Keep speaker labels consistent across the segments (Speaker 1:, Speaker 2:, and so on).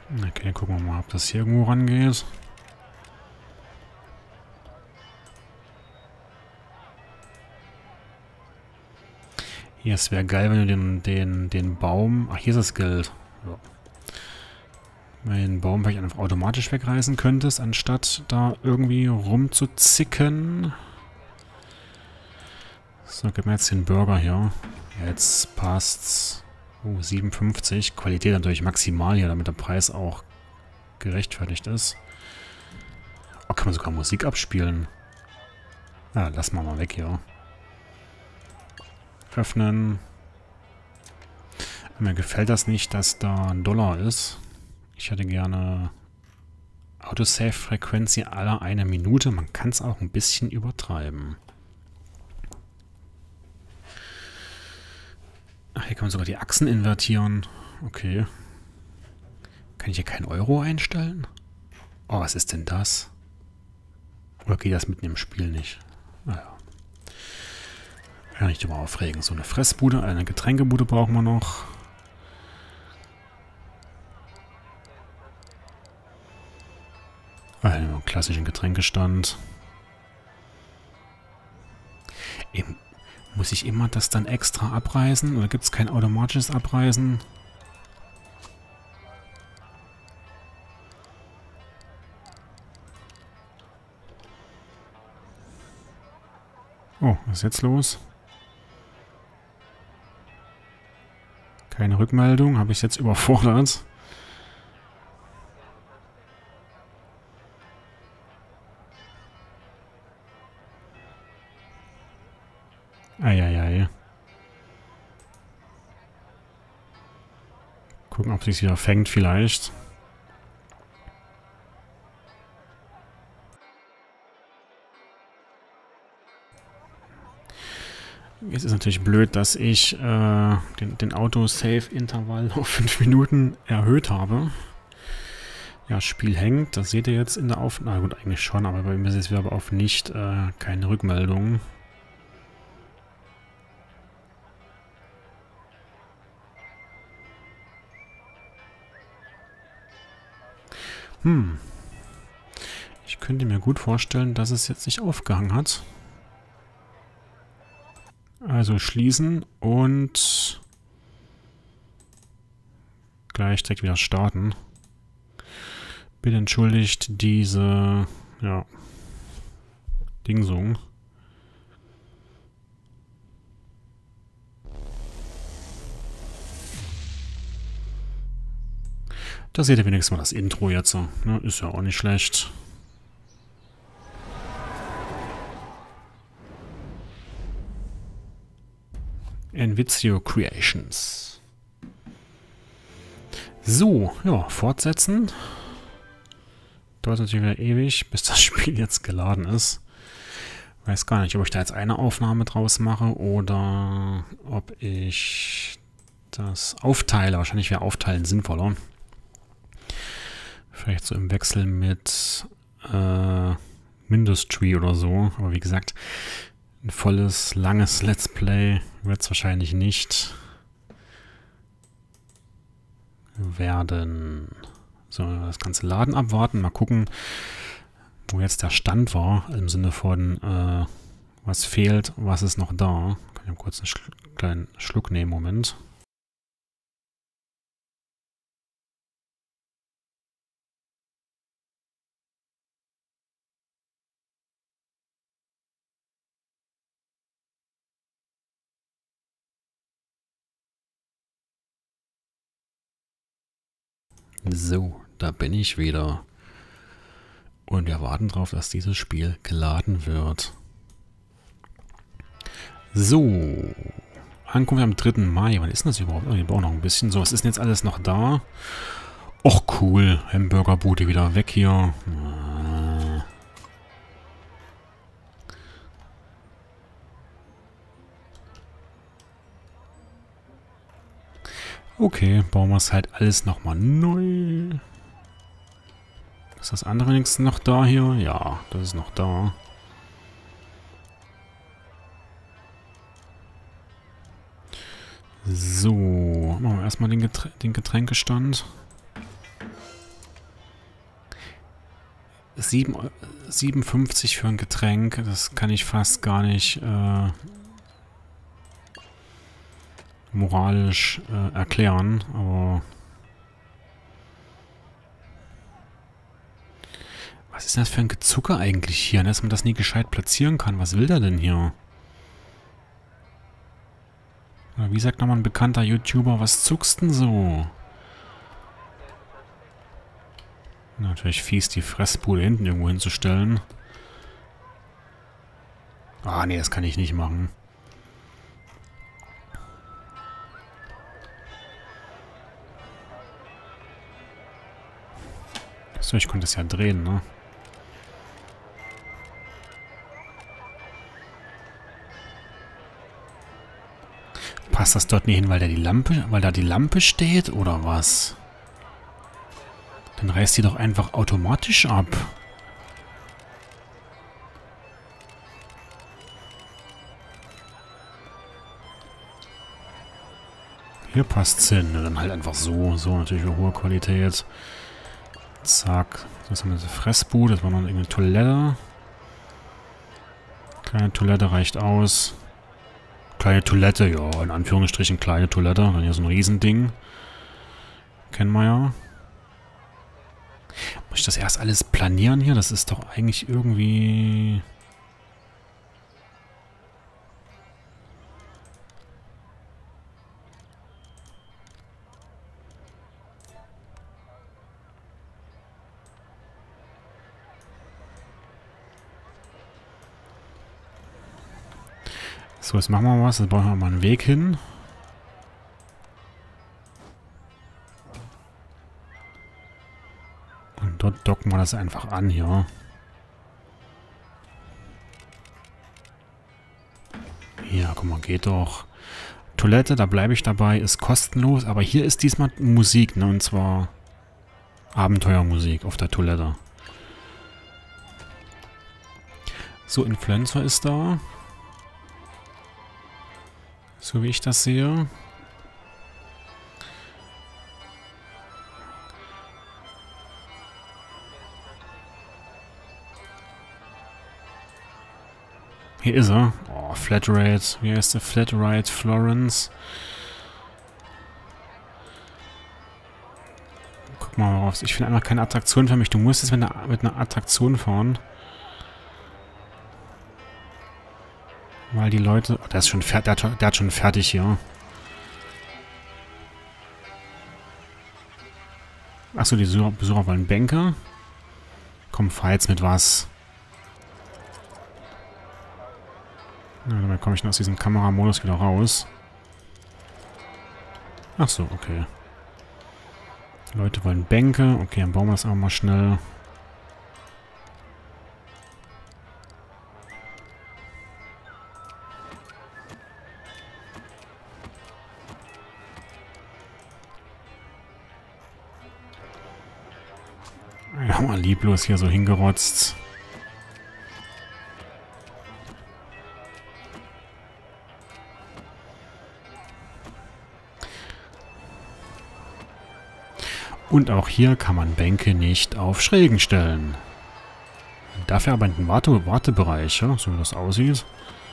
Speaker 1: Okay, gucken wir mal, ob das hier irgendwo rangeht. Hier, es wäre geil, wenn du den Baum... Ach, hier ist das Geld. Ja. Wenn du den Baum vielleicht einfach automatisch wegreißen könntest, anstatt da irgendwie rumzuzicken. So, gib mir jetzt den Burger hier. Jetzt passt's. Oh, 57. Qualität natürlich maximal hier, damit der Preis auch gerechtfertigt ist. Oh, kann man sogar Musik abspielen. Ja, lassen wir mal weg hier. Öffnen. Mir gefällt das nicht, dass da ein Dollar ist. Ich hätte gerne Autosave-Frequenz aller 1 Minute. Man kann es auch ein bisschen übertreiben. Ach, hier kann man sogar die Achsen invertieren. Okay. Kann ich hier keinen Euro einstellen? Oh, was ist denn das? Oder geht das mitten im Spiel nicht? Naja. Kann ich drüber aufregen. So eine Fressbude, eine Getränkebude brauchen wir noch. Einen klassischen Getränkestand. Eben, muss ich immer das dann extra abreißen? Oder gibt es kein automatisches Abreißen? Oh, was ist jetzt los? Keine Rückmeldung. Habe ich es jetzt überfordert? Eieiei. Gucken, ob sich wieder fängt vielleicht. Jetzt ist natürlich blöd, dass ich den Autosave-Intervall auf 5 Minuten erhöht habe. Ja, Spiel hängt. Das seht ihr jetzt in der Aufnahme. Na gut, eigentlich schon, aber bei mir ist es wieder auf nicht keine Rückmeldung. Ich könnte mir gut vorstellen, dass es jetzt nicht aufgehangen hat. Also schließen und gleich direkt wieder starten. Bitte entschuldigt diese, ja, Dingsung. Da seht ihr wenigstens mal das Intro jetzt. Ne? Ist ja auch nicht schlecht. Envizio Creations. So, ja, fortsetzen. Dauert natürlich wieder ewig, bis das Spiel jetzt geladen ist. Weiß gar nicht, ob ich da jetzt eine Aufnahme draus mache oder ob ich das aufteile. Wahrscheinlich wäre Aufteilen sinnvoller. Vielleicht so im Wechsel mit Mindustry oder so. Aber wie gesagt, ein volles, langes Let's Play wird es wahrscheinlich nicht werden. So, das ganze Laden abwarten. Mal gucken, wo jetzt der Stand war. Im Sinne von, was fehlt, was ist noch da. Kann ich mal kurz einen kleinen Schluck nehmen, Moment. So, da bin ich wieder. Und wir warten darauf, dass dieses Spiel geladen wird. So. Ankommen wir am 3. Mai. Wann ist denn das überhaupt? Oh, ich brauche noch ein bisschen. So, was ist denn jetzt alles noch da? Och, cool. Hamburgerbude wieder weg hier. Okay, bauen wir es halt alles nochmal neu. Ist das andere wenigstens noch da hier? Ja, das ist noch da. So, machen wir erstmal den Getränkestand. 7,57 für ein Getränk, das kann ich fast gar nicht moralisch erklären, aber was ist denn das für ein Gezucker eigentlich hier, dass man das nie gescheit platzieren kann? Was will der denn hier? Oder wie sagt nochmal ein bekannter YouTuber, was zuckst denn so? Natürlich fies, die Fressbude hinten irgendwo hinzustellen. Ah, nee, das kann ich nicht machen. So, ich konnte es ja drehen, ne? Passt das dort nie hin, weil da die Lampe steht, oder was? Dann reißt die doch einfach automatisch ab. Hier passt's hin. Dann halt einfach so. So, natürlich für hohe Qualität. Zack. Das haben wir eine Fressbude. Das war noch irgendeine Toilette. Kleine Toilette reicht aus. Kleine Toilette, ja, in Anführungsstrichen kleine Toilette. Dann hier so ein Riesending. Kennen wir ja. Muss ich das erst alles planieren hier? Das ist doch eigentlich irgendwie... So, jetzt machen wir was. Jetzt brauchen wir mal einen Weg hin. Und dort docken wir das einfach an hier. Ja, guck mal, geht doch. Toilette, da bleibe ich dabei, ist kostenlos. Aber hier ist diesmal Musik, ne? Und zwar Abenteuermusik auf der Toilette. So, Influencer ist da. So wie ich das sehe. Hier ist er. Oh, Flatrate. Wie heißt der? Flatrate Florence. Guck mal, worauf. Ich finde einfach keine Attraktion für mich. Du musst jetzt mit einer Attraktion fahren. Weil die Leute... Oh, der ist schon fertig. Der hat schon fertig hier. Achso, die Besucher wollen Bänke. Komm, fahr jetzt mit was. Ja, dann komme ich noch aus diesem Kameramodus wieder raus. Achso, okay. Die Leute wollen Bänke. Okay, dann bauen wir das auch mal schnell. Ja, mal lieblos hier so hingerotzt. Und auch hier kann man Bänke nicht auf Schrägen stellen. Dafür aber in den Wartebereich, ja, so wie das aussieht.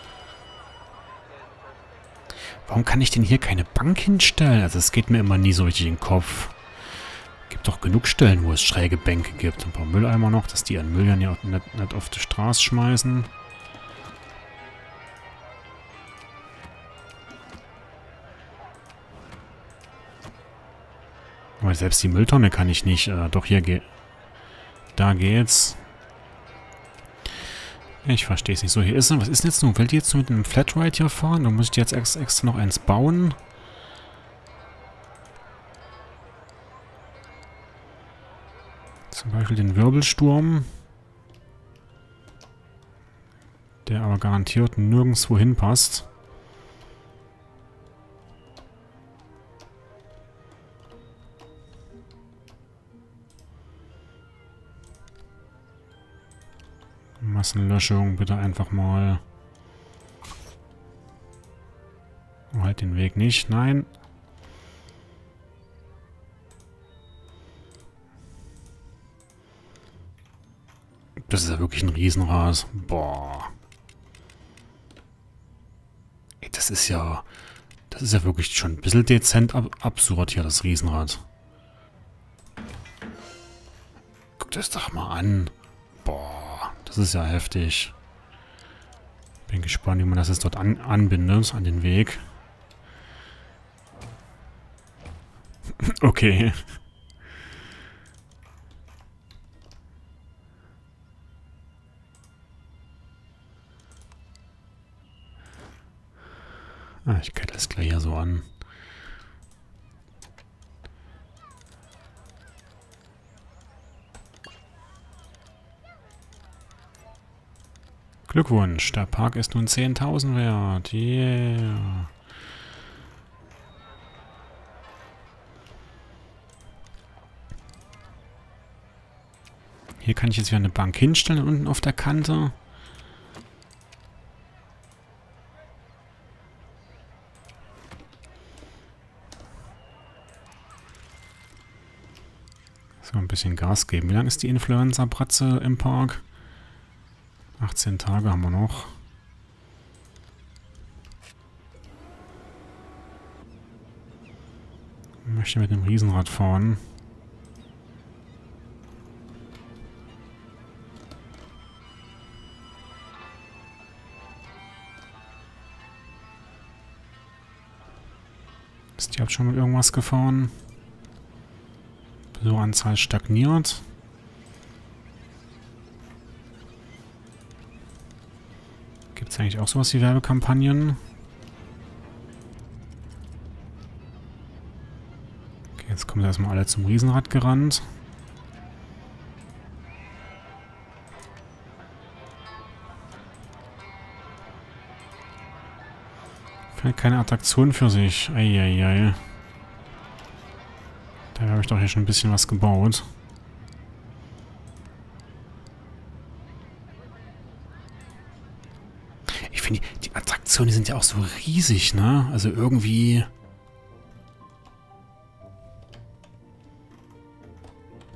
Speaker 1: Warum kann ich denn hier keine Bank hinstellen? Also es geht mir immer nie so richtig in den Kopf. Gibt doch genug Stellen, wo es schräge Bänke gibt. Ein paar Mülleimer noch, dass die ihren Müll ja nicht auf die Straße schmeißen. Aber selbst die Mülltonne kann ich nicht. Doch, hier geht... Da geht's. Ich verstehe es nicht. So, hier ist er. Was ist denn jetzt nun? Will die jetzt mit einem Flatride hier fahren? Dann muss ich jetzt extra noch eins bauen. Zum Beispiel den Wirbelsturm. Der aber garantiert nirgendwo hinpasst. Massenlöschung, bitte einfach mal. Oh, halt den Weg nicht. Nein. Das ist ja wirklich ein Riesenrad. Boah. Ey, das ist ja wirklich schon ein bisschen dezent absurd hier, das Riesenrad. Guck das doch mal an. Boah, das ist ja heftig. Bin gespannt, wie man das jetzt dort anbindet, an den Weg. Okay. Ah, ich kette das gleich hier so an. Glückwunsch, der Park ist nun 10.000 wert. Yeah. Hier kann ich jetzt wieder eine Bank hinstellen unten auf der Kante. So, ein bisschen Gas geben. Wie lange ist die Influenza-Bratze im Park? 18 Tage haben wir noch. Ich möchte mit dem Riesenrad fahren. Ist die schon mit irgendwas gefahren? Besucheranzahl stagniert. Gibt es eigentlich auch sowas wie Werbekampagnen? Okay, jetzt kommen erstmal alle zum Riesenrad gerannt. Vielleicht keine Attraktion für sich. Eieiei. Da habe ich doch hier schon ein bisschen was gebaut. Ich finde, die Attraktionen, die sind ja auch so riesig, ne? Also irgendwie